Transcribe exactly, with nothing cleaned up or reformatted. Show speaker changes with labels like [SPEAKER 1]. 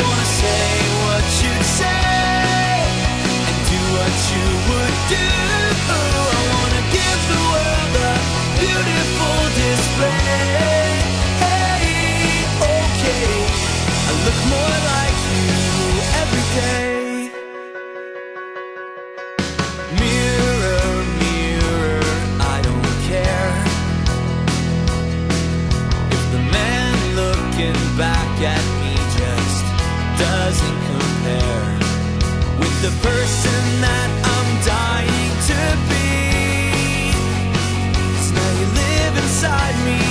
[SPEAKER 1] wanna say what you'd say and do what you would do. I wanna give the world a beautiful display. Hey, okay, I look more like you every day. Mirror, mirror, I don't care if the man looking back at me just doesn't compare with the person that I'm dying to be. 'Cause now you live inside me.